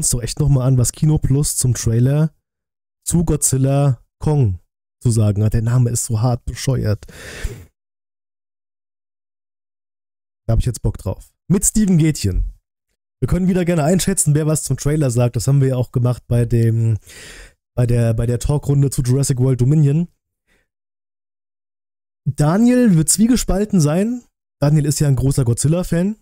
uns doch echt nochmal an, was Kino Plus zum Trailer zu Godzilla Kong zu sagen hat. Der Name ist so hart bescheuert. Da habe ich jetzt Bock drauf. Mit Steven Gätchen. Wir können wieder gerne einschätzen, wer was zum Trailer sagt. Das haben wir ja auch gemacht bei der Talkrunde zu Jurassic World Dominion. Daniel wird zwiegespalten sein. Daniel ist ja ein großer Godzilla-Fan.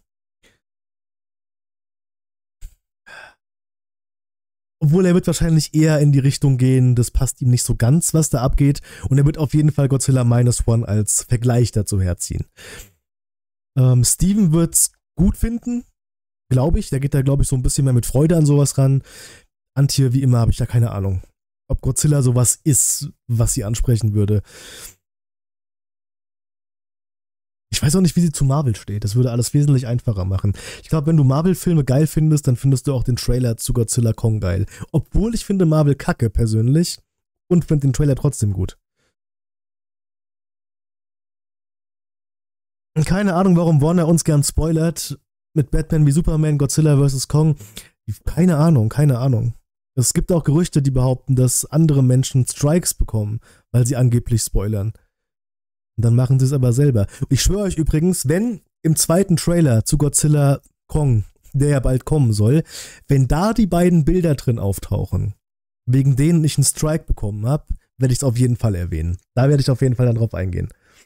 Obwohl er wird wahrscheinlich eher in die Richtung gehen, das passt ihm nicht so ganz, was da abgeht. Und er wird auf jeden Fall Godzilla Minus One als Vergleich dazu herziehen. Steven wird's gut finden, glaube ich. Der geht da, glaube ich, so ein bisschen mehr mit Freude an sowas ran. Antje, wie immer, habe ich da keine Ahnung. Ob Godzilla sowas ist, was sie ansprechen würde. Ich weiß auch nicht, wie sie zu Marvel steht. Das würde alles wesentlich einfacher machen. Ich glaube, wenn du Marvel-Filme geil findest, dann findest du auch den Trailer zu Godzilla Kong geil. Obwohl ich finde Marvel kacke persönlich und finde den Trailer trotzdem gut. Keine Ahnung, warum Warner uns gern spoilert mit Batman wie Superman, Godzilla vs. Kong. Keine Ahnung. Es gibt auch Gerüchte, die behaupten, dass andere Menschen Strikes bekommen, weil sie angeblich spoilern. Und dann machen sie es aber selber. Ich schwöre euch übrigens, wenn im zweiten Trailer zu Godzilla Kong, der ja bald kommen soll, wenn da die beiden Bilder drin auftauchen, wegen denen ich einen Strike bekommen habe, werde ich es auf jeden Fall erwähnen. Da werde ich auf jeden Fall dann drauf eingehen.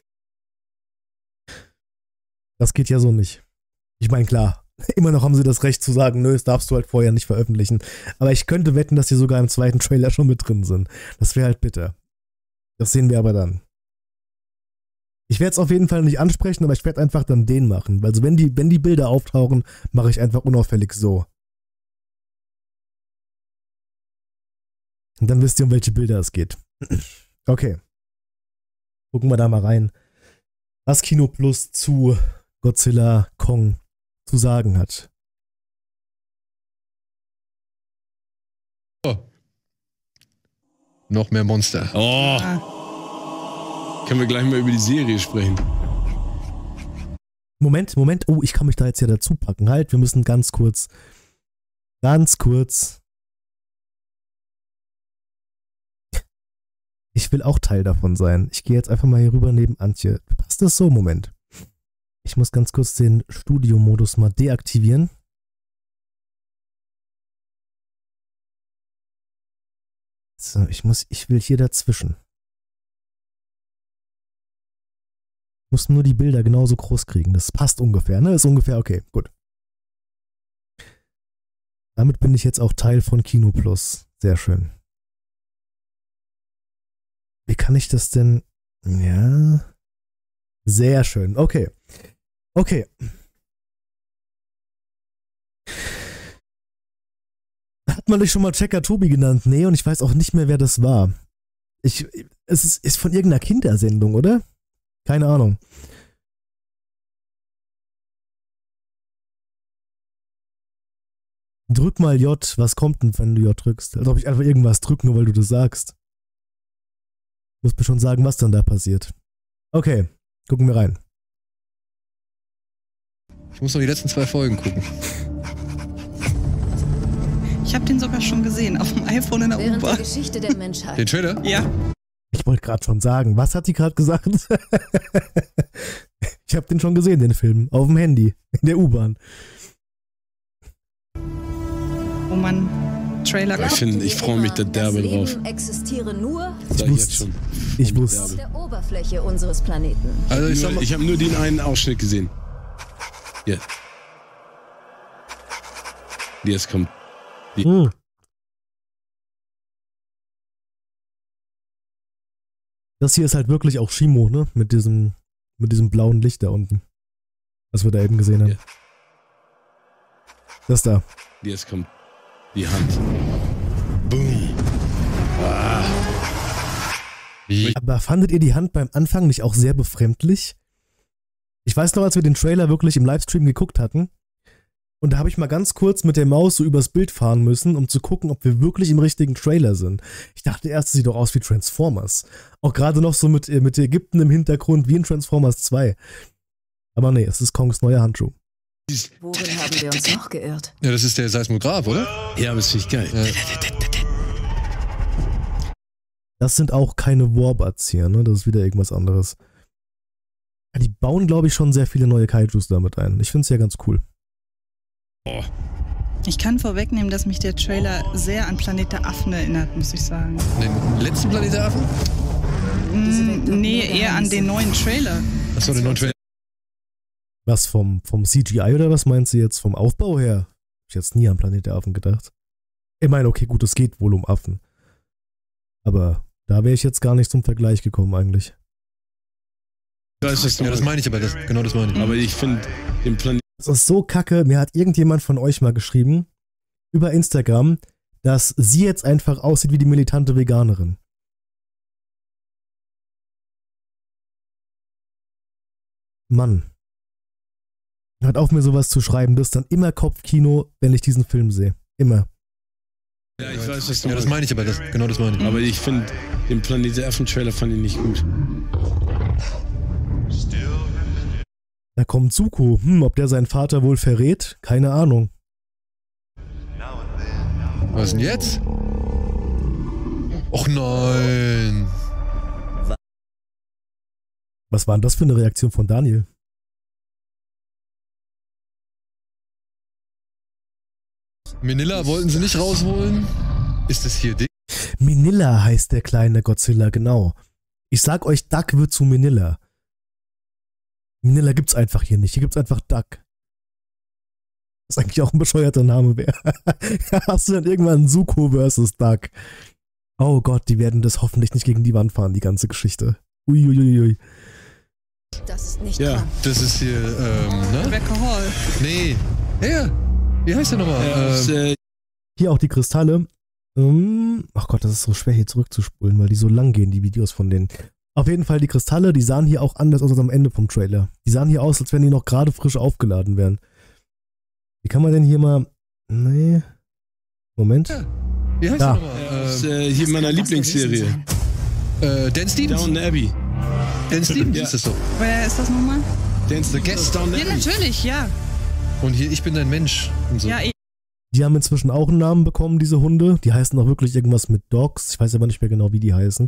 Das geht ja so nicht. Ich meine, klar, immer noch haben sie das Recht zu sagen, nö, das darfst du halt vorher nicht veröffentlichen. Aber ich könnte wetten, dass die sogar im zweiten Trailer schon mit drin sind. Das wäre halt bitter. Das sehen wir aber dann. Ich werde es auf jeden Fall nicht ansprechen, aber ich werde einfach dann den machen. Also wenn die Bilder auftauchen, mache ich einfach unauffällig so. Und dann wisst ihr, um welche Bilder es geht. Okay. Gucken wir da mal rein, was Kino Plus zu Godzilla Kong zu sagen hat. Oh. Noch mehr Monster. Oh. Können wir gleich mal über die Serie sprechen. Moment. Oh, ich kann mich da jetzt ja dazu packen. Halt, wir müssen ganz kurz. Ich will auch Teil davon sein. Ich gehe jetzt einfach mal hier rüber neben Antje. Passt das so? Moment. Ich muss ganz kurz den Studio-Modus mal deaktivieren. So, ich will hier dazwischen. Ich muss nur die Bilder genauso groß kriegen. Das passt ungefähr, ne? Ist ungefähr okay. Gut. Damit bin ich jetzt auch Teil von Kino Plus. Sehr schön. Wie kann ich das denn? Ja. Sehr schön. Okay. Hat man dich schon mal Checker Tobi genannt? Nee, und ich weiß auch nicht mehr, wer das war. Es ist von irgendeiner Kindersendung, oder? Keine Ahnung. Drück mal J. Was kommt denn, wenn du J drückst? Als ob ich einfach irgendwas drücke, nur weil du das sagst. Du musst mir schon sagen, was dann da passiert. Okay, gucken wir rein. Ich muss noch die letzten 2 Folgen gucken. Ich habe den sogar schon gesehen, auf dem iPhone in der Während U-Bahn. der Geschichte der Menschheit. Den Trailer? Ja. Ich wollte gerade schon sagen, was hat die gerade gesagt? Ich habe den schon gesehen, den Film, auf dem Handy, in der U-Bahn. Wo man Trailer Ich freue mich da derbe drauf. Existiere nur Ich wusste. auf der Oberfläche unseres Planeten. Also ich habe nur den einen Ausschnitt gesehen. Ja. Jetzt kommt. Das hier ist halt wirklich auch Shimo, ne? Mit diesem blauen Licht da unten. Was wir da eben gesehen haben. Ja. Das da. Jetzt kommt die Hand. Boom. Aber fandet ihr die Hand beim Anfang nicht auch sehr befremdlich? Ich weiß noch, als wir den Trailer wirklich im Livestream geguckt hatten, und da habe ich mal ganz kurz mit der Maus so übers Bild fahren müssen, um zu gucken, ob wir wirklich im richtigen Trailer sind. Ich dachte erst, es sieht doch aus wie Transformers. Auch gerade noch so mit Ägypten im Hintergrund, wie in Transformers 2. Aber nee, es ist Kongs neuer Handschuh. Worin haben wir uns noch geirrt? Ja, das ist der Seismograph, oder? Ja, aber das finde ich geil. Ja. Das sind auch keine Warbats hier, ne? Das ist wieder irgendwas anderes. Ja, die bauen, glaube ich, schon sehr viele neue Kaijus damit ein. Ich finde es ja ganz cool. Oh. Ich kann vorwegnehmen, dass mich der Trailer sehr an Planet der Affen erinnert, muss ich sagen. Den letzten Planet der Affen? Nee, eher an den neuen Trailer. Achso, den neuen Trailer. Was, vom CGI oder was meinst du jetzt? Vom Aufbau her? Hab ich jetzt nie an Planet der Affen gedacht. Ich meine, okay, gut, es geht wohl um Affen. Aber da wäre ich jetzt gar nicht zum Vergleich gekommen eigentlich. Das meine ich aber, genau das meine ich. Aber ich finde den Planet. Das ist so kacke. Mir hat irgendjemand von euch mal geschrieben, über Instagram, dass sie jetzt einfach aussieht wie die militante Veganerin. Mann. Hört auf, mir sowas zu schreiben. Das ist dann immer Kopfkino, wenn ich diesen Film sehe. Immer. Ja, ich weiß, was du Ja, das meine ich aber, genau das meine ich. Aber ich finde den Planet der Affen-Trailer fand ich nicht gut. Da kommt Zuko. Ob der seinen Vater wohl verrät? Keine Ahnung. Was denn jetzt? Och nein. Was war denn das für eine Reaktion von Daniel? Minilla wollten sie nicht rausholen? Ist das hier dick? Minilla heißt der kleine Godzilla, genau. Ich sag euch, Duck wird zu Minilla. Minilla gibt's einfach hier nicht. Hier gibt's einfach Duck. Was eigentlich auch ein bescheuerter Name wäre. Hast du dann irgendwann Zuko versus Duck? Oh Gott, die werden das hoffentlich nicht gegen die Wand fahren, die ganze Geschichte. Uiuiui. Das ist nicht Ja. dran. Das ist hier, ne? Rebecca Hall. Nee. Ja. Wie heißt der nochmal? Hier auch die Kristalle. Ach Gott, das ist so schwer hier zurückzuspulen, weil die so lang gehen, die Videos von denen. Auf jeden Fall die Kristalle, die sahen hier auch anders aus als am Ende vom Trailer. Die sahen hier aus, als wenn die noch gerade frisch aufgeladen wären. Wie kann man denn hier mal... Nee. Moment. Ja. Wie heißt Da. der nochmal? Hier in meiner Lieblingsserie. Dan Stevens. Downton Abbey. Dan Stevens Ja. ist das so. Wer ist das nochmal? The Guest Downton Ja, Abbey. natürlich, ja. Und hier, ich bin dein Mensch. Und so. Ja, Die haben inzwischen auch einen Namen bekommen, diese Hunde. Die heißen auch wirklich irgendwas mit Dogs. Ich weiß aber nicht mehr genau, wie die heißen.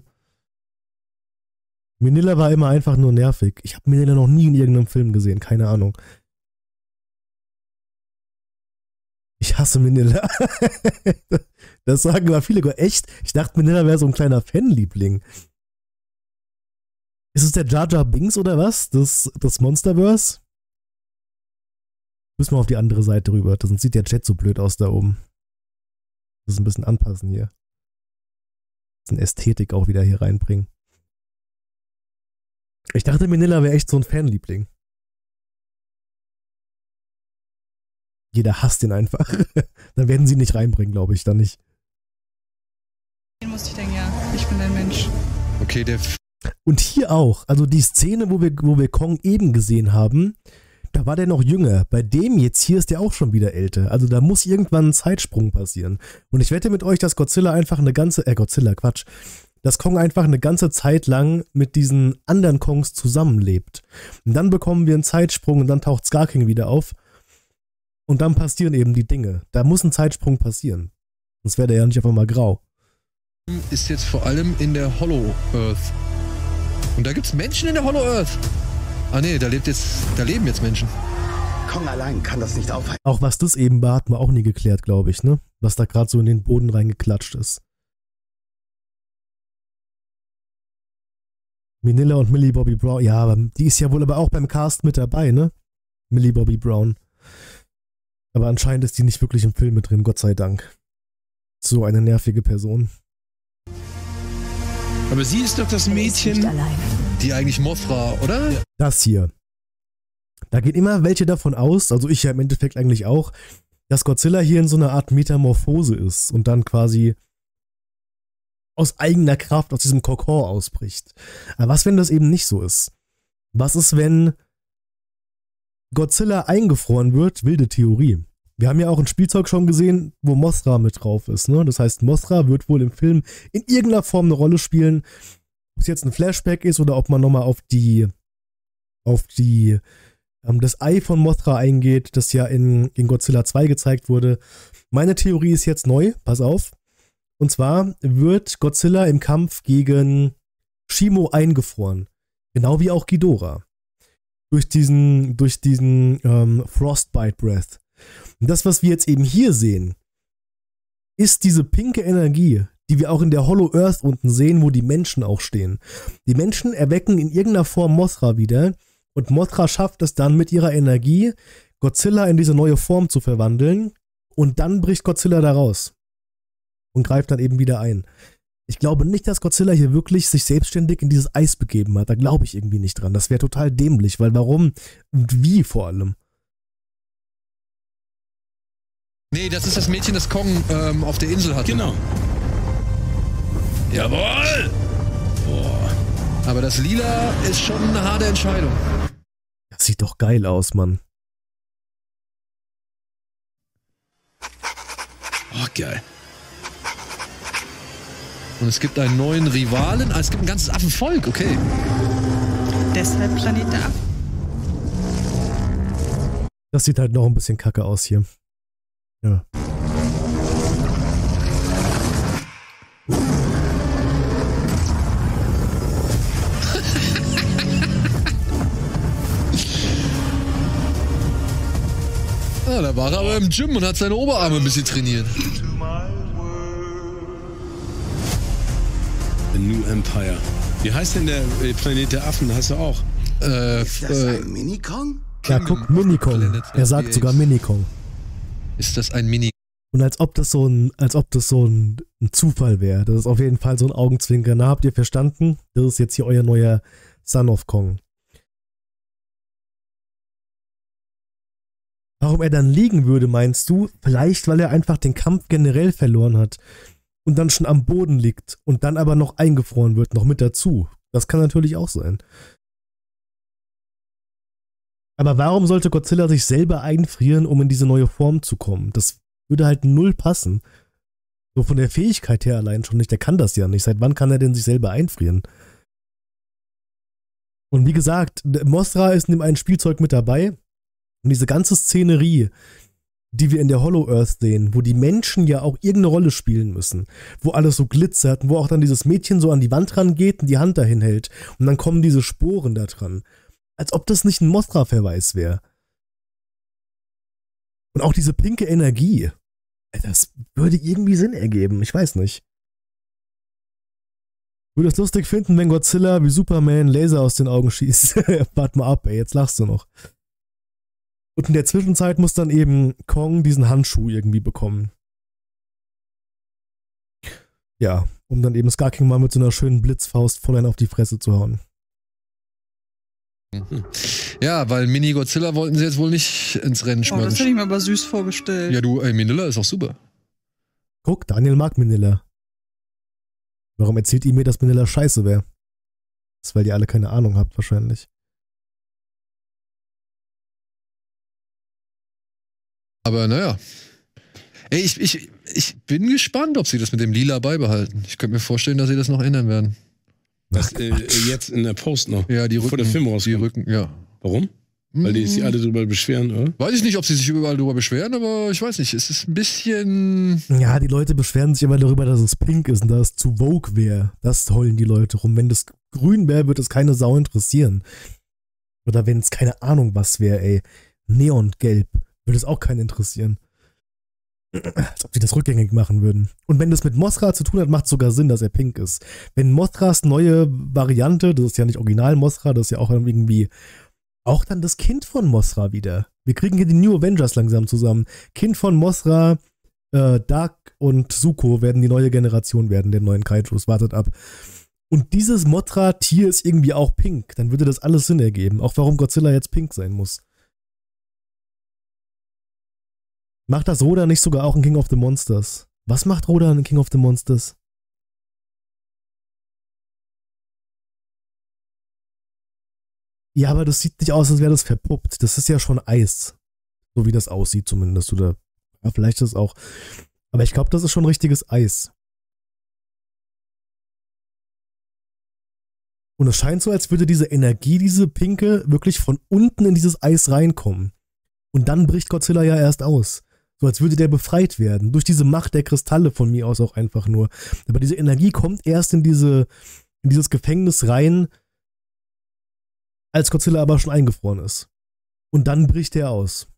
Minilla war immer einfach nur nervig. Ich habe Minilla noch nie in irgendeinem Film gesehen. Keine Ahnung. Ich hasse Minilla. Das sagen aber viele. Echt? Ich dachte, Minilla wäre so ein kleiner Fanliebling. Ist es der Jar Jar Binks oder was? Das Monsterverse? Müssen wir auf die andere Seite rüber. Sonst sieht der Chat so blöd aus da oben. Das ist ein bisschen anpassen hier. Das ist eine Ästhetik auch wieder hier reinbringen. Ich dachte, Minilla wäre echt so ein Fanliebling. Jeder hasst ihn einfach. Dann werden sie ihn nicht reinbringen, glaube ich, dann nicht. den musste ich denken, ja, ich bin dein Mensch. Okay, der Und hier auch. Also die Szene, wo wir Kong eben gesehen haben, da war der noch jünger. Bei dem jetzt hier ist der auch schon wieder älter. Also da muss irgendwann ein Zeitsprung passieren. Und ich wette mit euch, dass Godzilla einfach eine ganze, dass Kong einfach eine ganze Zeit lang mit diesen anderen Kongs zusammenlebt. Und dann bekommen wir einen Zeitsprung und dann taucht Scar King wieder auf. Und dann passieren eben die Dinge. Da muss ein Zeitsprung passieren. Sonst wäre der ja nicht einfach mal grau. ist jetzt vor allem in der Hollow Earth. Und da gibt's Menschen in der Hollow Earth. Ah nee, da leben jetzt Menschen. Kong allein kann das nicht aufhalten. Auch was das eben war, hat man auch nie geklärt, glaube ich, ne? Was da gerade so in den Boden reingeklatscht ist. Minilla und Millie Bobby Brown. Ja, aber die ist ja wohl aber auch beim Cast mit dabei, ne? Millie Bobby Brown. Aber anscheinend ist die nicht wirklich im Film mit drin, Gott sei Dank. So eine nervige Person. Aber sie ist doch das Er ist nicht Mädchen. allein. Die eigentlich Mothra, oder? Ja. Das hier. Da gehen immer welche davon aus, also ich ja im Endeffekt eigentlich auch, dass Godzilla hier in so einer Art Metamorphose ist und dann quasi aus eigener Kraft aus diesem Kokon ausbricht. Aber was, wenn das eben nicht so ist? Was ist, wenn Godzilla eingefroren wird? Wilde Theorie. Wir haben ja auch ein Spielzeug schon gesehen, wo Mothra mit drauf ist, ne? Das heißt, Mothra wird wohl im Film in irgendeiner Form eine Rolle spielen. Ob es jetzt ein Flashback ist oder ob man nochmal auf die das Ei von Mothra eingeht, das ja in Godzilla 2 gezeigt wurde. Meine Theorie ist jetzt neu, pass auf. Und zwar wird Godzilla im Kampf gegen Shimo eingefroren. Genau wie auch Ghidorah. Durch diesen Frostbite Breath. Und das, was wir jetzt eben hier sehen, ist diese pinke Energie, die wir auch in der Hollow Earth unten sehen, wo die Menschen auch stehen. Die Menschen erwecken in irgendeiner Form Mothra wieder und Mothra schafft es dann mit ihrer Energie, Godzilla in diese neue Form zu verwandeln und dann bricht Godzilla da raus und greift dann eben wieder ein. Ich glaube nicht, dass Godzilla hier wirklich sich selbstständig in dieses Eis begeben hat. Da glaube ich irgendwie nicht dran. Das wäre total dämlich, weil warum und wie vor allem? Nee, das ist das Mädchen, das Kong auf der Insel hatte. Genau. Jawohl! Boah. Aber das Lila ist schon eine harte Entscheidung. Das sieht doch geil aus, Mann. Oh, geil. Und es gibt einen neuen Rivalen. Es gibt ein ganzes Affenvolk, okay. Deshalb Planet der Affen. Das sieht halt noch ein bisschen kacke aus hier. Ja. Ja, da war er aber im Gym und hat seine Oberarme ein bisschen trainiert. The New Empire. Wie heißt denn der Planet der Affen? Hast du auch? Ist das ein Mini-Kong? Ja, guck, Mini-Kong. Er sagt sogar Mini-Kong. Ist das ein Mini? Und als ob das so ein Zufall wäre. Das ist auf jeden Fall so ein Augenzwinkern. Na, habt ihr verstanden? Das ist jetzt hier euer neuer Son of Kong. Warum er dann liegen würde, meinst du? Vielleicht, weil er einfach den Kampf generell verloren hat und dann schon am Boden liegt und dann aber noch eingefroren wird, noch mit dazu. Das kann natürlich auch sein. Aber warum sollte Godzilla sich selber einfrieren, um in diese neue Form zu kommen? Das würde halt null passen. So von der Fähigkeit her allein schon nicht. Der kann das ja nicht. Seit wann kann er denn sich selber einfrieren? Und wie gesagt, Mothra ist in dem einen Spielzeug mit dabei. Und diese ganze Szenerie, die wir in der Hollow Earth sehen, wo die Menschen ja auch irgendeine Rolle spielen müssen, wo alles so glitzert und wo auch dann dieses Mädchen so an die Wand rangeht und die Hand dahin hält und dann kommen diese Sporen da dran. Als ob das nicht ein Mothra-Verweis wäre. Und auch diese pinke Energie, das würde irgendwie Sinn ergeben, ich weiß nicht. Ich würde es lustig finden, wenn Godzilla wie Superman Laser aus den Augen schießt. Warte mal ab, ey, jetzt lachst du noch. Und in der Zwischenzeit muss dann eben Kong diesen Handschuh irgendwie bekommen. Ja, um dann eben Scar King mal mit so einer schönen Blitzfaust voll auf die Fresse zu hauen. Ja, weil Mini-Godzilla wollten sie jetzt wohl nicht ins Rennen Oh, schmeißen. das hätte ich mir aber süß vorgestellt. Ja, du, Minilla ist auch super. Guck, Daniel mag Minilla. Warum erzählt ihr mir, dass Minilla scheiße wäre? Das ist, weil ihr alle keine Ahnung habt, wahrscheinlich. Aber naja. Ey, ich bin gespannt, ob sie das mit dem Lila beibehalten. Ich könnte mir vorstellen, dass sie das noch ändern werden. Das, jetzt in der Post noch. Ja, die Rücken. Bevor der Film rauskommt. Die Rücken, ja. Warum? Weil die sich alle drüber beschweren, oder? Weiß ich nicht, ob sie sich überall drüber beschweren, aber ich weiß nicht. Es ist ein bisschen... Ja, die Leute beschweren sich immer darüber, dass es pink ist und dass es zu Vogue wäre. Das heulen die Leute rum. Wenn das grün wäre, würde es keine Sau interessieren. Oder wenn es keine Ahnung was wäre, ey. Neongelb. Würde es auch keinen interessieren. Als ob die das rückgängig machen würden. Und wenn das mit Mothra zu tun hat, macht es sogar Sinn, dass er pink ist. Wenn Mothras neue Variante, das ist ja nicht original Mothra, das ist ja auch irgendwie auch dann das Kind von Mothra wieder. Wir kriegen hier die New Avengers langsam zusammen. Kind von Mothra, Dark und Zuko werden die neue Generation werden, der neuen Kaijus. Wartet ab. Und dieses Mothra-Tier ist irgendwie auch pink. Dann würde das alles Sinn ergeben. Auch warum Godzilla jetzt pink sein muss. Macht das Rodan nicht sogar auch in King of the Monsters? Was macht Rodan in King of the Monsters? Ja, aber das sieht nicht aus, als wäre das verpuppt. Das ist ja schon Eis. So wie das aussieht zumindest. Oder ja, vielleicht ist es auch. Aber ich glaube, das ist schon richtiges Eis. Und es scheint so, als würde diese Energie, diese pinke, wirklich von unten in dieses Eis reinkommen. Und dann bricht Godzilla ja erst aus. So als würde der befreit werden. Durch diese Macht der Kristalle von mir aus auch einfach nur. Aber diese Energie kommt erst in dieses Gefängnis rein, als Godzilla aber schon eingefroren ist. Und dann bricht er aus.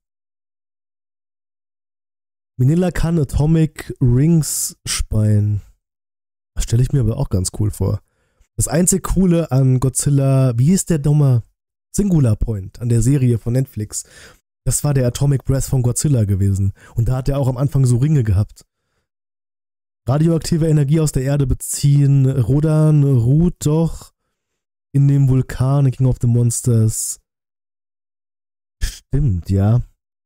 Minilla kann Atomic Rings speien. Das stelle ich mir aber auch ganz cool vor. Das einzig Coole an Godzilla, wie hieß der nochmal? Singular Point, an der Serie von Netflix. Das war der Atomic Breath von Godzilla gewesen. Und da hat er auch am Anfang so Ringe gehabt. Radioaktive Energie aus der Erde beziehen. Rodan ruht doch in dem Vulkan King of the Monsters. Stimmt, ja.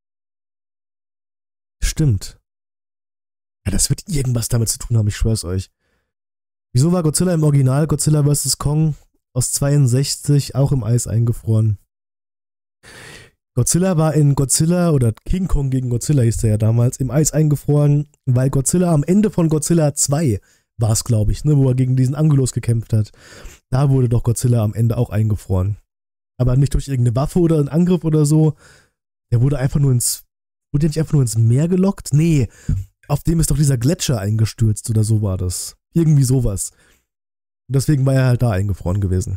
Stimmt. Ja, das wird irgendwas damit zu tun haben, ich schwör's euch. Wieso war Godzilla im Original Godzilla vs. Kong aus 62 auch im Eis eingefroren? Godzilla war in Godzilla, oder King Kong gegen Godzilla hieß der ja damals, im Eis eingefroren, weil Godzilla am Ende von Godzilla 2 war es, glaube ich, ne, wo er gegen diesen Angulos gekämpft hat. Da wurde doch Godzilla am Ende auch eingefroren. Aber nicht durch irgendeine Waffe oder einen Angriff oder so. Der wurde einfach nur wurde der nicht einfach nur ins Meer gelockt? Nee, auf dem ist doch dieser Gletscher eingestürzt oder so war das. Irgendwie sowas. Und deswegen war er halt da eingefroren gewesen.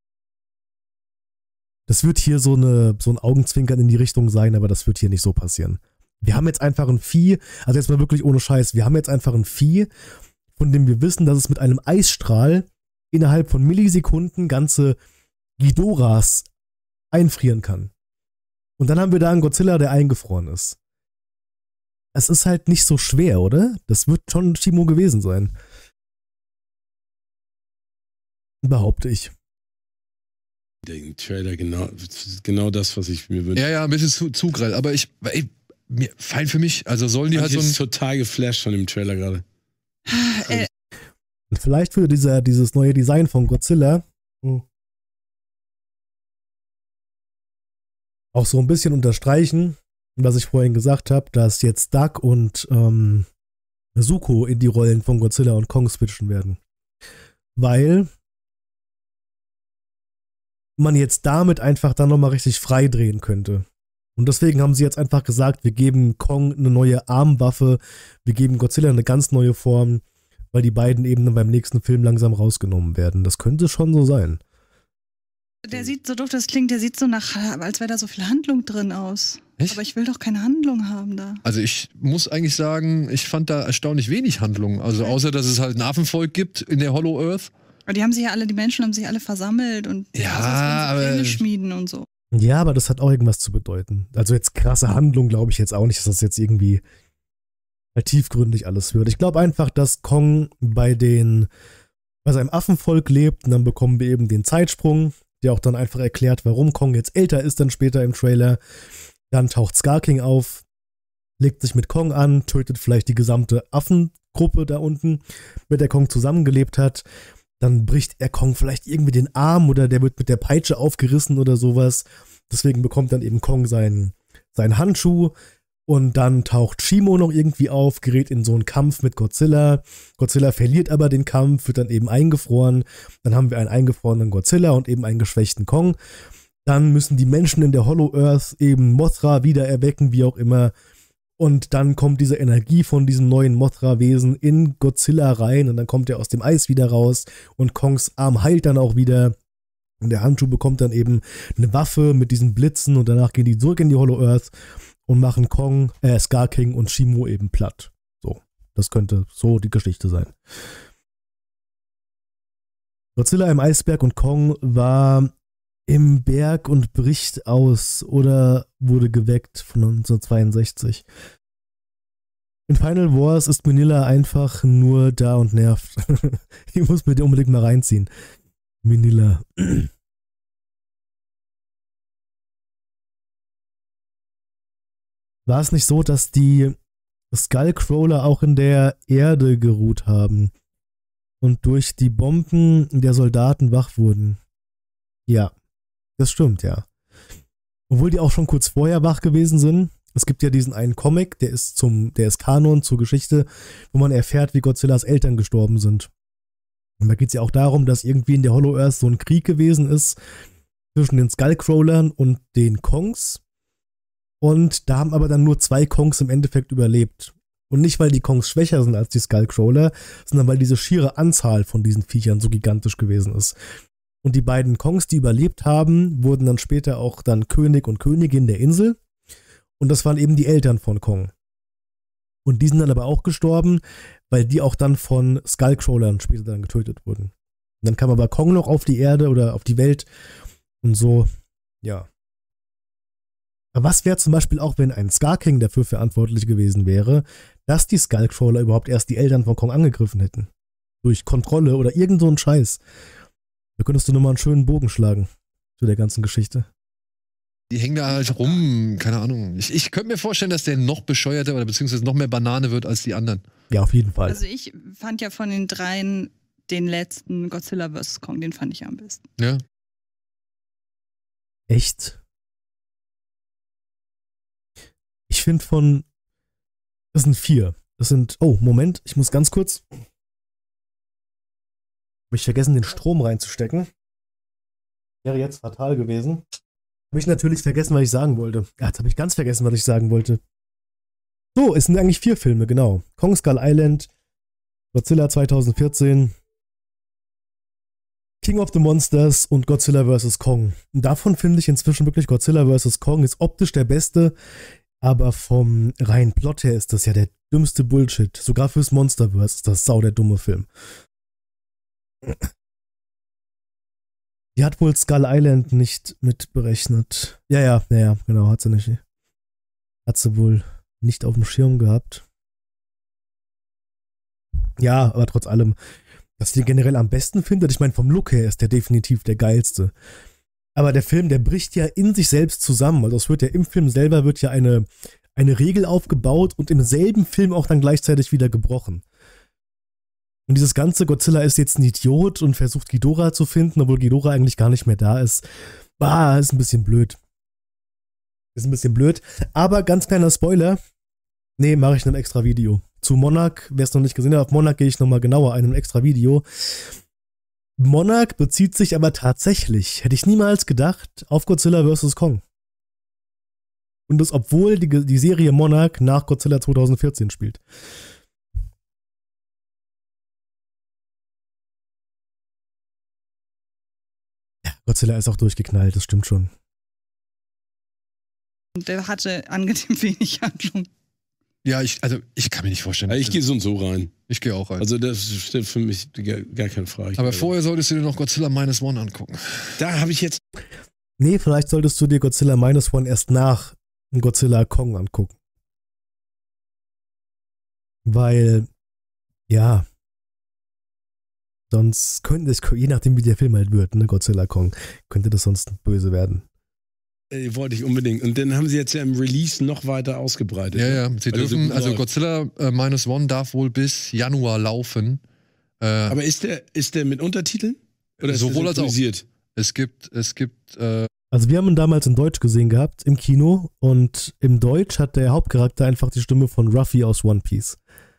Das wird hier so ein Augenzwinkern in die Richtung sein, aber das wird hier nicht so passieren. Wir haben jetzt einfach ein Vieh, also jetzt mal wirklich ohne Scheiß, wir haben jetzt einfach ein Vieh, von dem wir wissen, dass es mit einem Eisstrahl innerhalb von Millisekunden ganze Ghidorahs einfrieren kann. Und dann haben wir da einen Godzilla, der eingefroren ist. Es ist halt nicht so schwer, oder? Das wird schon Shimo gewesen sein. Behaupte ich. Den Trailer, genau das, was ich mir wünsche. Ja, ein bisschen zu grell, aber fein für mich, also sollen die halt so ein... Ich bin total geflasht von dem Trailer gerade. Und vielleicht würde dieses neue Design von Godzilla auch so ein bisschen unterstreichen, was ich vorhin gesagt habe, dass jetzt Duck und Zuko in die Rollen von Godzilla und Kong switchen werden. Weil man jetzt damit einfach dann nochmal richtig frei drehen könnte. Und deswegen haben sie jetzt einfach gesagt, wir geben Kong eine neue Armwaffe, wir geben Godzilla eine ganz neue Form, weil die beiden eben dann beim nächsten Film langsam rausgenommen werden. Das könnte schon so sein. Der sieht, so doof das klingt, der sieht so nach, als wäre da so viel Handlung drin aus. Echt? Aber ich will doch keine Handlung haben da. Also ich muss eigentlich sagen, ich fand da erstaunlich wenig Handlung. Also außer, dass es halt ein Affenvolk gibt in der Hollow Earth. Aber die Menschen haben sich alle versammelt und aber schmieden und so. Ja, aber das hat auch irgendwas zu bedeuten. Also jetzt krasse Handlung glaube ich jetzt auch nicht, dass das jetzt irgendwie tiefgründig alles wird. Ich glaube einfach, dass Kong bei seinem Affenvolk lebt und dann bekommen wir eben den Zeitsprung, der auch dann einfach erklärt, warum Kong jetzt älter ist dann später im Trailer. Dann taucht Scar King auf, legt sich mit Kong an, tötet vielleicht die gesamte Affengruppe da unten, mit der Kong zusammengelebt hat. Dann bricht er Kong vielleicht irgendwie den Arm oder der wird mit der Peitsche aufgerissen oder sowas. Deswegen bekommt dann eben Kong seinen Handschuh und dann taucht Shimo noch irgendwie auf, gerät in so einen Kampf mit Godzilla. Godzilla verliert aber den Kampf, wird dann eben eingefroren. Dann haben wir einen eingefrorenen Godzilla und eben einen geschwächten Kong. Dann müssen die Menschen in der Hollow Earth eben Mothra wieder erwecken, wie auch immer. Und dann kommt diese Energie von diesem neuen Mothra-Wesen in Godzilla rein und dann kommt er aus dem Eis wieder raus und Kongs Arm heilt dann auch wieder und der Handschuh bekommt dann eben eine Waffe mit diesen Blitzen und danach gehen die zurück in die Hollow Earth und machen Scar King und Shimo eben platt. So, das könnte so die Geschichte sein. Godzilla im Eisberg und Kong war im Berg und bricht aus oder wurde geweckt von 1962. In Final Wars ist Minilla einfach nur da und nervt. Ich muss mir die unbedingt mal reinziehen. Minilla. War es nicht so, dass die Skullcrawler auch in der Erde geruht haben und durch die Bomben der Soldaten wach wurden? Ja. Das stimmt, ja. Obwohl die auch schon kurz vorher wach gewesen sind. Es gibt ja diesen einen Comic, der ist Kanon zur Geschichte, wo man erfährt, wie Godzillas Eltern gestorben sind. Und da geht es ja auch darum, dass irgendwie in der Hollow-Earth so ein Krieg gewesen ist zwischen den Skullcrawlern und den Kongs. Und da haben aber dann nur 2 Kongs im Endeffekt überlebt. Und nicht, weil die Kongs schwächer sind als die Skullcrawler, sondern weil diese schiere Anzahl von diesen Viechern so gigantisch gewesen ist. Und die beiden Kongs, die überlebt haben, wurden dann später auch dann König und Königin der Insel. Und das waren eben die Eltern von Kong. Und die sind dann aber auch gestorben, weil die auch dann von Skullcrawlern später dann getötet wurden. Und dann kam aber Kong noch auf die Erde oder auf die Welt und so, ja. Aber was wäre zum Beispiel auch, wenn ein Scar King dafür verantwortlich gewesen wäre, dass die Skullcrawler überhaupt erst die Eltern von Kong angegriffen hätten? Durch Kontrolle oder irgend so ein Scheiß. Da könntest du nochmal einen schönen Bogen schlagen zu der ganzen Geschichte. Die hängen da halt rum, keine Ahnung. Ich könnte mir vorstellen, dass der noch bescheuerter oder beziehungsweise noch mehr Banane wird als die anderen. Ja, auf jeden Fall. Also ich fand ja von den dreien den letzten Godzilla vs. Kong, den fand ich am besten. Ja. Echt? Ich finde das sind 4. Das sind, oh, Moment, ich muss ganz kurz. Habe ich vergessen, den Strom reinzustecken. Wäre jetzt fatal gewesen. Habe ich natürlich vergessen, was ich sagen wollte. Ja, jetzt habe ich ganz vergessen, was ich sagen wollte. So, es sind eigentlich 4 Filme, genau. Kong Skull Island, Godzilla 2014, King of the Monsters und Godzilla vs. Kong. Und davon finde ich inzwischen wirklich, Godzilla vs. Kong ist optisch der beste, aber vom reinen Plot her ist das ja der dümmste Bullshit. Sogar fürs Monsterverse ist das sau der dumme Film. Die hat wohl Skull Island nicht mitberechnet. Ja, genau, hat sie nicht. Hat sie wohl nicht auf dem Schirm gehabt. Ja, aber trotz allem, dass sie den generell am besten findet, ich meine, vom Look her ist der definitiv der geilste. Aber der Film, der bricht ja in sich selbst zusammen. Also es wird ja im Film selber wird ja eine Regel aufgebaut und im selben Film auch dann gleichzeitig wieder gebrochen. Und dieses ganze Godzilla ist jetzt ein Idiot und versucht Ghidorah zu finden, obwohl Ghidorah eigentlich gar nicht mehr da ist. Ist ein bisschen blöd. Ist ein bisschen blöd. Aber ganz kleiner Spoiler. Nee, mache ich in einem extra Video. Zu Monarch, wer es noch nicht gesehen hat, auf Monarch gehe ich nochmal genauer ein, in einem extra Video. Monarch bezieht sich aber tatsächlich, hätte ich niemals gedacht, auf Godzilla vs. Kong. Und das, obwohl die Serie Monarch nach Godzilla 2014 spielt. Godzilla ist auch durchgeknallt, das stimmt schon. Und der hatte angenehm wenig Handlung. Ja, ich kann mir nicht vorstellen. Ich gehe so und so rein. Ich gehe auch rein. Also das stellt für mich gar keine Frage. Aber vorher solltest du dir noch Godzilla Minus One angucken. Da habe ich jetzt... Nee, vielleicht solltest du dir Godzilla Minus One erst nach Godzilla Kong angucken. Weil, ja, sonst könnte es, je nachdem wie der Film halt wird, ne, Godzilla Kong, könnte das sonst böse werden. Wollte ich unbedingt. Und dann haben sie jetzt ja im Release noch weiter ausgebreitet. Ja, sie dürfen, also Godzilla Minus One darf wohl bis Januar laufen. Aber ist der mit Untertiteln? Oder ist sowohl der als auch. Es gibt also wir haben ihn damals in Deutsch gesehen gehabt, im Kino, und im Deutsch hat der Hauptcharakter einfach die Stimme von Ruffy aus One Piece.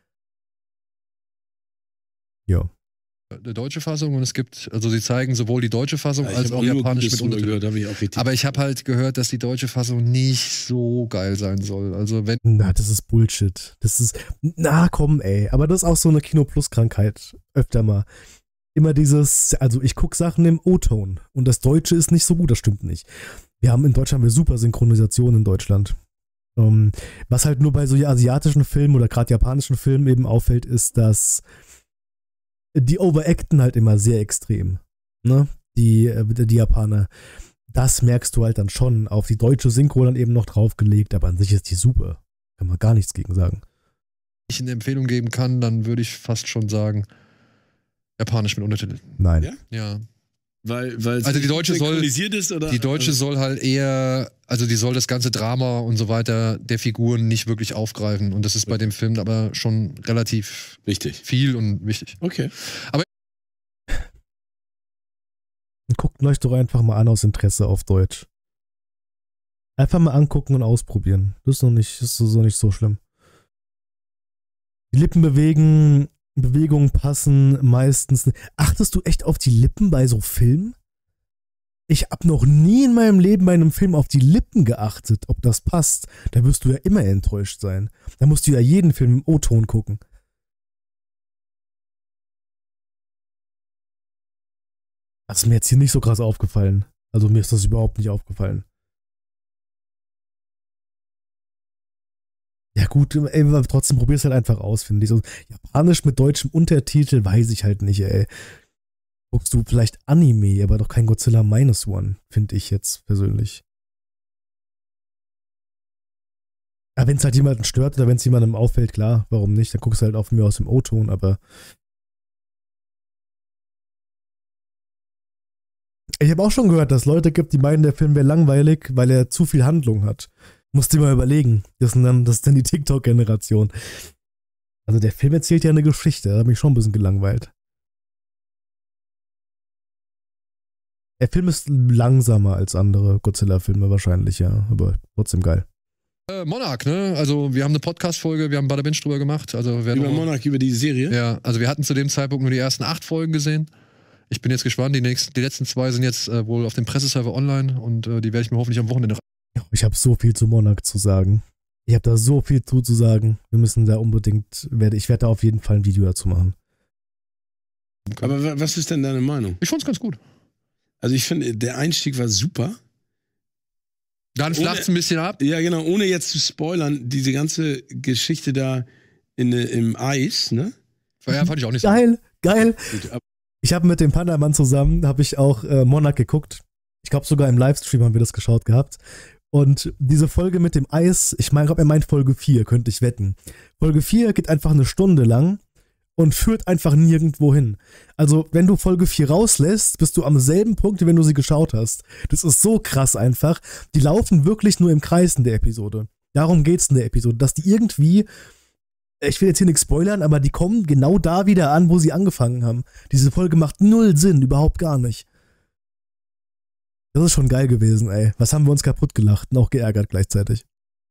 Ja. eine deutsche Fassung und es gibt, also sie zeigen sowohl die deutsche Fassung als auch japanisch mit Untertiteln. Aber ich habe halt gehört, dass die deutsche Fassung nicht so geil sein soll. Also wenn... Na, das ist Bullshit. Das ist... Na, komm, ey. Aber das ist auch so eine Kino-Plus-Krankheit. Öfter mal. Immer dieses... Also ich gucke Sachen im O-Ton und das Deutsche ist nicht so gut, das stimmt nicht. In Deutschland haben wir super Synchronisation in Deutschland. Was halt nur bei so asiatischen Filmen oder gerade japanischen Filmen eben auffällt, ist, dass die overacten halt immer sehr extrem. Ne? Die Japaner. Das merkst du halt dann schon. Auf die deutsche Synchro dann eben noch draufgelegt, aber an sich ist die super. Kann man gar nichts gegen sagen. Wenn ich eine Empfehlung geben kann, dann würde ich fast schon sagen, japanisch mit Untertiteln. Nein. Ja. Weil also die deutsche ist, oder? Die deutsche soll halt eher, also die soll das ganze Drama und so weiter der Figuren nicht wirklich aufgreifen. Und das ist bei dem Film aber schon relativ wichtig. Viel und wichtig. Okay. Aber guckt euch doch einfach mal an aus Interesse auf Deutsch. Einfach mal angucken und ausprobieren. Das ist noch nicht so schlimm. Die Lippen bewegen, Bewegungen passen meistens. Achtest du echt auf die Lippen bei so Filmen? Ich habe noch nie in meinem Leben bei einem Film auf die Lippen geachtet, ob das passt. Da wirst du ja immer enttäuscht sein. Da musst du ja jeden Film im O-Ton gucken. Das ist mir jetzt hier nicht so krass aufgefallen. Also mir ist das überhaupt nicht aufgefallen. Ja gut, ey, aber trotzdem probier's halt einfach aus, finde ich. So, Japanisch mit deutschem Untertitel weiß ich halt nicht, ey. Guckst du vielleicht Anime, aber doch kein Godzilla Minus One, finde ich jetzt persönlich. Ja, wenn es halt jemanden stört oder wenn es jemandem auffällt, klar, warum nicht? Dann guckst du halt auf mir aus dem O-Ton, aber ich habe auch schon gehört, dass es Leute gibt, die meinen, der Film wäre langweilig, weil er zu viel Handlung hat. Musst dir mal überlegen. Das ist dann die TikTok-Generation. Also der Film erzählt ja eine Geschichte, da hat mich schon ein bisschen gelangweilt. Der Film ist langsamer als andere Godzilla-Filme wahrscheinlich, ja, aber trotzdem geil. Monarch, ne? Also wir haben eine Podcast-Folge, wir haben Bada Binge drüber gemacht. Also über Monarch, über die Serie? Ja, also wir hatten zu dem Zeitpunkt nur die ersten 8 Folgen gesehen. Ich bin jetzt gespannt, die letzten 2 sind jetzt wohl auf dem Presseserver online und die werde ich mir hoffentlich am Wochenende. Ich habe so viel zu Monarch zu sagen. Ich habe da so viel zu sagen. Wir müssen da unbedingt, ich werde da auf jeden Fall ein Video dazu machen. Okay. Aber was ist denn deine Meinung? Ich fand's ganz gut. Also ich finde, der Einstieg war super. Dann flacht's ein bisschen ab. Ja, genau, ohne jetzt zu spoilern, diese ganze Geschichte da im Eis, ne? Ja, fand ich auch nicht so. Geil. Ich habe mit dem Pandamann zusammen, habe ich auch Monarch geguckt. Ich glaube sogar im Livestream haben wir das geschaut gehabt. Und diese Folge mit dem Eis, ich meine, er meint Folge 4, könnte ich wetten. Folge 4 geht einfach eine Stunde lang und führt einfach nirgendwo hin. Also, wenn du Folge 4 rauslässt, bist du am selben Punkt, wie wenn du sie geschaut hast. Das ist so krass einfach. Die laufen wirklich nur im Kreis in der Episode. Darum geht's in der Episode, dass die irgendwie, ich will jetzt hier nichts spoilern, aber die kommen genau da wieder an, wo sie angefangen haben. Diese Folge macht null Sinn, überhaupt gar nicht. Das ist schon geil gewesen, ey. Was haben wir uns kaputt gelacht und auch geärgert gleichzeitig.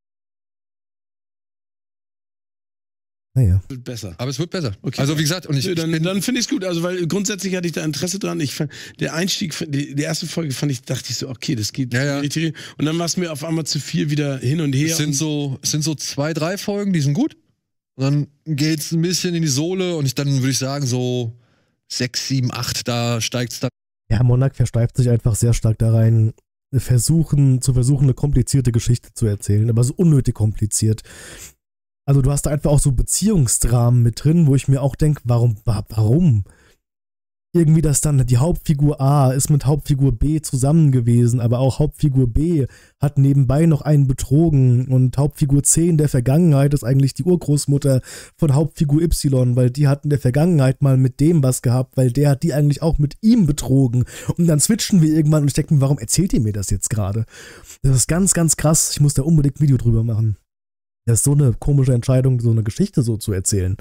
Naja. Wird besser. Aber es wird besser. Okay. Also wie gesagt, und dann finde ich es gut. Also weil grundsätzlich hatte ich da Interesse dran. Ich fand, der Einstieg, die erste Folge dachte ich so, okay, das geht richtig. Und dann war es mir auf einmal zu viel wieder hin und her. Es sind so 2, 3 Folgen, die sind gut. Und dann geht's ein bisschen in die Sohle und dann würde ich sagen so 6, 7, 8, da steigt's dann. Ja, Monarch versteift sich einfach sehr stark da rein, zu versuchen, eine komplizierte Geschichte zu erzählen, aber so unnötig kompliziert. Also du hast da einfach auch so Beziehungsdramen mit drin, wo ich mir auch denke, warum? Irgendwie, dass dann die Hauptfigur A ist mit Hauptfigur B zusammen gewesen, aber auch Hauptfigur B hat nebenbei noch einen betrogen und Hauptfigur C in der Vergangenheit ist eigentlich die Urgroßmutter von Hauptfigur Y, weil die hat in der Vergangenheit mal mit dem was gehabt, weil der hat die eigentlich auch mit ihm betrogen und dann switchen wir irgendwann und ich denke mir, warum erzählt ihr mir das jetzt gerade? Das ist ganz, ganz krass, ich muss da unbedingt ein Video drüber machen. Das ist so eine komische Entscheidung, so eine Geschichte so zu erzählen.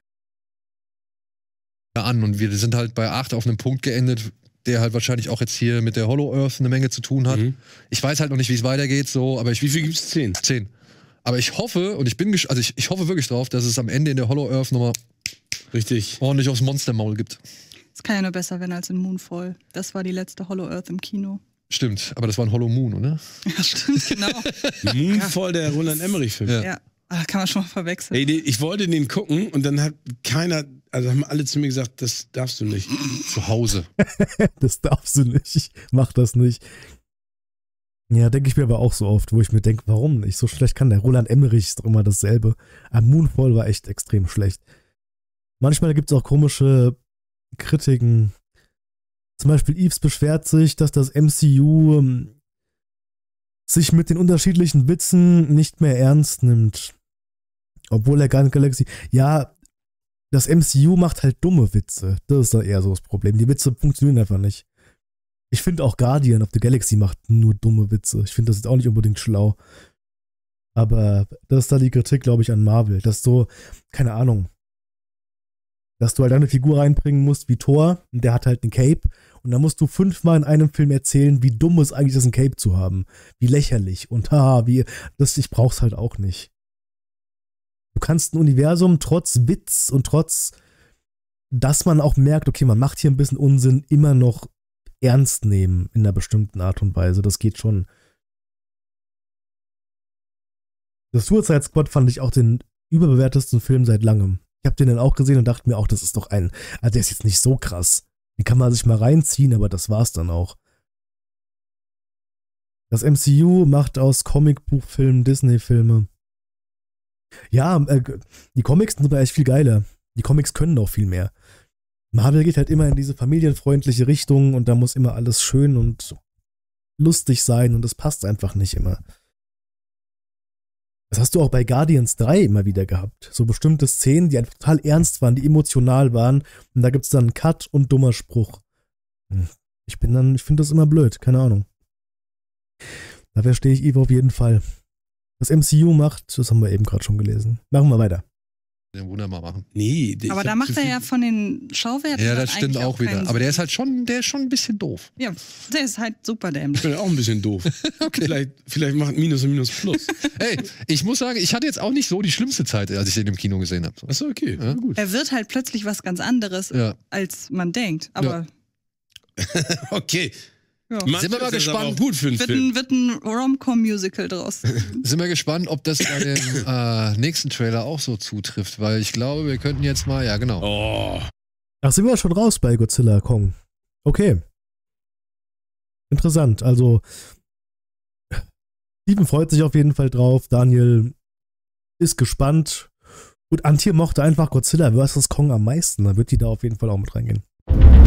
An und wir sind halt bei 8 auf einem Punkt geendet, der halt wahrscheinlich auch jetzt hier mit der Hollow Earth eine Menge zu tun hat. Ich weiß halt noch nicht, wie es weitergeht, so, aber wie viel gibt's? 10? 10. Aber ich hoffe und ich hoffe wirklich drauf, dass es am Ende in der Hollow Earth nochmal richtig ordentlich aufs Monstermaul gibt. Das kann ja nur besser werden als in Moonfall. Das war die letzte Hollow Earth im Kino. Stimmt, aber das war ein Hollow Moon, oder? Ja, stimmt, genau. Moonfall, der Roland Emmerich-Film. Ja. Da kann man schon mal verwechseln. Ey, ich wollte den gucken und dann hat haben alle zu mir gesagt, das darfst du nicht. Zu Hause. Das darfst du nicht. Mach das nicht. Ja, denke ich mir aber auch so oft, wo ich mir denke, warum nicht? So schlecht kann der. Roland Emmerich ist doch immer dasselbe. Aber Moonfall war echt extrem schlecht. Manchmal gibt es auch komische Kritiken. Zum Beispiel Yves beschwert sich, dass das MCU sich mit den unterschiedlichen Witzen nicht mehr ernst nimmt. Obwohl er gar nicht Galaxy... Ja, das MCU macht halt dumme Witze. Das ist doch eher so das Problem. Die Witze funktionieren einfach nicht. Ich finde auch Guardian of the Galaxy macht nur dumme Witze. Ich finde das jetzt auch nicht unbedingt schlau. Aber das ist da die Kritik, glaube ich, an Marvel. Dass so, keine Ahnung, dass du halt eine Figur reinbringen musst wie Thor und der hat halt einen Cape und dann musst du 5-mal in einem Film erzählen, wie dumm es eigentlich ist, ein Cape zu haben. Wie lächerlich und ich brauch's halt auch nicht. Du kannst ein Universum trotz Witz und trotz dass man auch merkt, okay, man macht hier ein bisschen Unsinn, immer noch ernst nehmen in einer bestimmten Art und Weise. Das geht schon. Das Suicide Squad fand ich auch den überbewertesten Film seit langem. Ich habe den dann auch gesehen und dachte mir auch, das ist doch also der ist jetzt nicht so krass. Den kann man sich mal reinziehen, aber das war's dann auch. Das MCU macht aus Comicbuchfilmen Disney-Filme. Ja, die Comics sind aber echt viel geiler. Die Comics können auch viel mehr. Marvel geht halt immer in diese familienfreundliche Richtung und da muss immer alles schön und lustig sein und das passt einfach nicht immer. Das hast du auch bei Guardians 3 immer wieder gehabt. So bestimmte Szenen, die einfach total ernst waren, die emotional waren und da gibt's dann einen Cut und dummer Spruch. Ich finde das immer blöd, keine Ahnung. Da verstehe ich Eva auf jeden Fall. Das MCU macht, das haben wir eben gerade schon gelesen. Machen wir weiter. Den wunderbar machen. Nee, aber da macht er ja von den Schauwerten. Ja, das stimmt auch wieder. Aber der ist halt schon ein bisschen doof. Ja, der ist halt super dämlich. Ich bin auch ein bisschen doof. Okay. Vielleicht macht Minus und Minus Plus. Ey, ich muss sagen, ich hatte jetzt auch nicht so die schlimmste Zeit, als ich den im Kino gesehen habe. Achso, okay. Ja, gut. Er wird halt plötzlich was ganz anderes, als man denkt. Aber. Ja. Okay. Ja. Sind wir mal gespannt. Gut für einen Film. Wird ein Rom-Com-Musical draus. Sind wir gespannt, ob das bei dem nächsten Trailer auch so zutrifft, weil ich glaube, wir könnten jetzt mal, ja genau. Oh. Ach, sind wir schon raus bei Godzilla Kong. Okay. Interessant, also Steven freut sich auf jeden Fall drauf, Daniel ist gespannt und Antje mochte einfach Godzilla vs. Kong am meisten, dann wird die da auf jeden Fall auch mit reingehen.